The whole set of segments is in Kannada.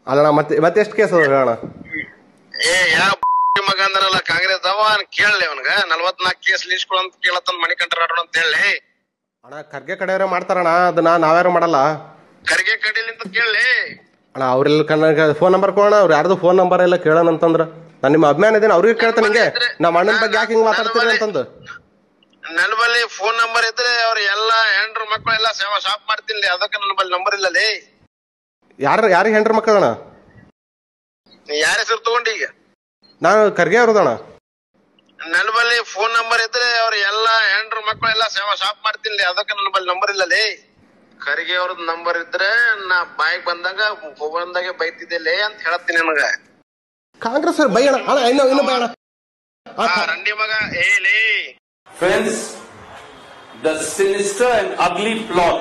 ಅಲ್ಲಣ್ಣ ಮತ್ತೆ ಎಷ್ಟು ಕೇಸ್ ಅದ ಅಣ್ಣ? ಯಾವ ಮಗ ಅಂದ್ರಲ್ಲ ಕಾಂಗ್ರೆಸ್ ಅವ ಕೇಳಲಿ ಅವನ್ಗ 44 ಕೇಸ್ ಲೀಸ್ಕೊಳ ಅಂತ ಕೇಳತ್ತನ್ ಮಣಿಕಂಠ ರಾಠೋಡ್ ಅಂತ ಹೇಳಿ. ಅಣ್ಣ ಖರ್ಗೆ ಕಡೆಯವ್ರೆ ಮಾಡ್ತಾರಣ್ಣ, ಅದನ್ನ ನಾವ್ಯಾರು ಮಾಡಲ್ಲ. ಖರ್ಗೆ ಕಡಿಲಿ ಅಂತ ಕೇಳಲಿ ಅಣ್ಣ. ಅವ್ರೆಲ್ಲ ಕಣ್ಣ ಫೋನ್ ನಂಬರ್ ಕೊಡೋಣ, ಅವ್ರು ಯಾರ್ದು ಫೋನ್ ನಂಬರ್ ಎಲ್ಲ ಕೇಳೋಣ ಅಂತಂದ್ರ ನಾನು ನಿಮ್ಮ ಅಭಿಮಾನ ಇದೀನಿ, ಅವ್ರಿಗೆ ಕೇಳ್ತಾನೆ ನಿಂಗೆ ನಮ್ಮ ಅಣ್ಣನ ಬಗ್ಗೆ ಯಾಕೆ ಹಿಂಗ್ ಮಾತಾಡ್ತೀರಿ ಅಂತಂದು. ನನ್ನ ಬಲ್ಲಿ ಫೋನ್ ನಂಬರ್ ಇದ್ರೆ ಅವ್ರ ಎಲ್ಲಾ ಹೆಂಡ್ರು ಮಕ್ಕಳು ಎಲ್ಲಾ ಸೇವಾ ಶಾಪ್ ಮಾಡ್ತೀನಿ, ಅದಕ್ಕೆ ನನ್ನ ಬಲ್ಲಿ ನಂಬರ್ ಇಲ್ಲಲೇ. ಯಾರಿಗೆ ಹೆಂಡ್ರ ಮಕ್ಕಳಣ್ಣ? ಯಾರ ಹೆಸರು ತಗೊಂಡಿ ಈಗ? ನಾನು ಖರ್ಗೆ ಅವ್ರದಣ್ಣ. ನನ್ನ ಬಲ್ಲಿ ಫೋನ್ ನಂಬರ್ ಇದ್ರೆ ಅವ್ರ ಎಲ್ಲಾ ಹೆಂಡ್ರು ಮಕ್ಕಳು ಎಲ್ಲಾ ಸೇವಾ ಶಾಪ್ ಮಾಡ್ತೀನಿ, ಅದಕ್ಕೆ ನನ್ನ ಬಲ್ಲಿ ನಂಬರ್ ಇಲ್ಲಲೇ. ಖರ್ಗೆ ಅವ್ರದ್ ನಂಬರ್ ಇದ್ರೆ ನಾ ಬಾಯಿಗೆ ಬಂದಾಗೆ ಬೈತಿದ್ದೆ ಅಂತ ಹೇಳತ್ತೀನಿ ನನಗ. ಕಾಂಗ್ರೆಸ್ ಬೈಯಣ ಅಣ್ಣ, ಇನ್ನು ಬೈಯಣ ರಂಡಿ ಮಗ ಹೇಳಿ. Friends, the sinister and ugly plot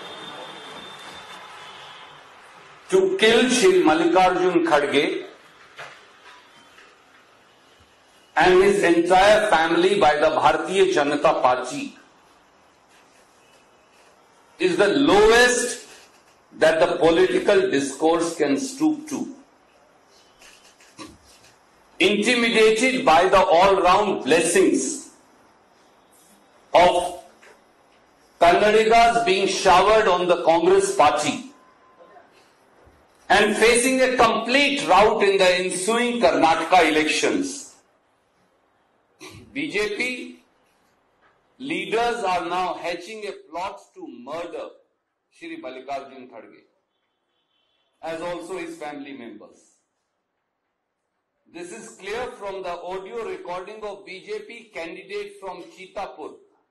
to kill Shri Mallikarjun Kharge and his entire family by the Bharatiya Janata Party is the lowest that the political discourse can stoop to. Intimidated by the all-round blessings of Kannadigas being showered on the Congress party and facing a complete rout in the ensuing Karnataka elections, BJP leaders are now hatching a plot to murder Shri Mallikarjun Kharge, as also his family members. This is clear from the audio recording of BJP candidate from Chitapur,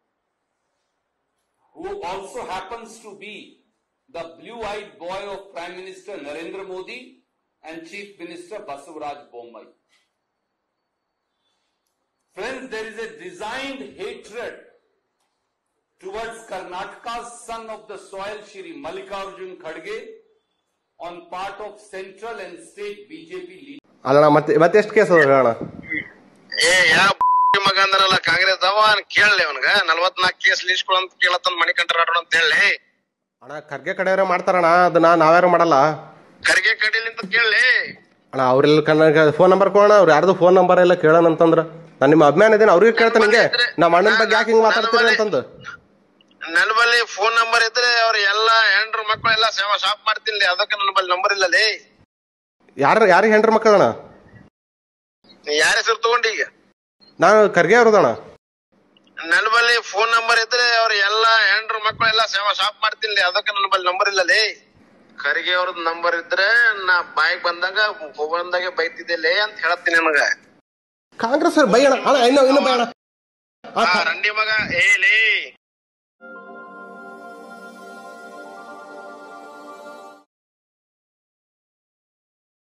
who also happens to be the blue-eyed boy of Prime Minister Narendra Modi and Chief Minister Basavaraj Bommai. Friends, there is a designed hatred towards Karnataka's son of the soil, Shri Mallikarjun Kharge, on part of central and state BJP leaders. ಅಲ್ಲಣ್ಣ ಮತ್ತೆ ಎಷ್ಟು ಕೇಸ್ ಅದ ಅಣ್ಣ? ಯಾವ ಮಗ ಅಂದ್ರಲ್ಲ ಕಾಂಗ್ರೆಸ್ ಅವ ಕೇಳಲಿ ಅವನ್ಗ 44 ಕೇಸ್ ಲೀಸ್ಕೊಳ ಅಂತ ಕೇಳತ್ತನ್ ಮಣಿಕಂಠ ರಾಠೋಡ್ ಅಂತ ಹೇಳಿ. ಅಣ್ಣ ಖರ್ಗೆ ಕಡೆಯವ್ರೆ ಮಾಡ್ತಾರಣ್ಣ, ಅದನ್ನ ನಾವ್ಯಾರು ಮಾಡಲ್ಲ. ಖರ್ಗೆ ಕಡಿಲಿ ಅಂತ ಕೇಳಲಿ ಅಣ್ಣ. ಅವ್ರೆಲ್ಲ ಕಣ್ಣ ಫೋನ್ ನಂಬರ್ ಕೊಡೋಣ, ಅವ್ರು ಯಾರ್ದು ಫೋನ್ ನಂಬರ್ ಎಲ್ಲ ಕೇಳೋಣ ಅಂತಂದ್ರ ನಾನು ನಿಮ್ಮ ಅಭಿಮಾನ ಇದೀನಿ, ಅವ್ರಿಗೆ ಕೇಳ್ತಾನೆ ನಿಂಗೆ ನಮ್ಮ ಅಣ್ಣನ ಬಗ್ಗೆ ಯಾಕೆ ಹಿಂಗ್ ಮಾತಾಡ್ತೀರಿ ಅಂತಂದು. ನನ್ನ ಬಲ್ಲಿ ಫೋನ್ ನಂಬರ್ ಇದ್ರೆ ಅವ್ರ ಎಲ್ಲಾ ಹೆಂಡ್ರು ಮಕ್ಕಳು ಎಲ್ಲಾ ಸೇವಾ ಶಾಪ್ ಮಾಡ್ತೀನಿ, ಅದಕ್ಕೆ ನನ್ನ ಬಲ್ಲಿ ನಂಬರ್ ಇಲ್ಲಲೇ. ಯಾರಿಗೆ ಹೆಂಡ್ರ ಮಕ್ಕಳಣ್ಣ? ಯಾರ ಹೆಸರು ತಗೊಂಡಿ ಈಗ? ನಾನು ಖರ್ಗೆ ಅವ್ರದಣ್ಣ. ನನ್ನ ಬಲ್ಲಿ ಫೋನ್ ನಂಬರ್ ಇದ್ರೆ ಅವ್ರ ಎಲ್ಲಾ ಹೆಂಡ್ರು ಮಕ್ಕಳು ಎಲ್ಲಾ ಸೇವಾ ಶಾಪ್ ಮಾಡ್ತೀನಿ, ಅದಕ್ಕೆ ನನ್ನ ಬಲ್ಲಿ ನಂಬರ್ ಇಲ್ಲಲೇ. ಖರ್ಗೆ ಅವ್ರದ್ ನಂಬರ್ ಇದ್ರೆ ನಾ ಬಾಯಿಗೆ ಬಂದಾಗೆ ಬೈತಿದ್ದೆ ಅಂತ ಹೇಳತ್ತೀನಿ ನನಗ. ಕಾಂಗ್ರೆಸ್ ಬೈಯಣ ಅಣ್ಣ, ಇನ್ನು ಬೈಯಣ ರಂಡಿ ಮಗ ಹೇಳಿ.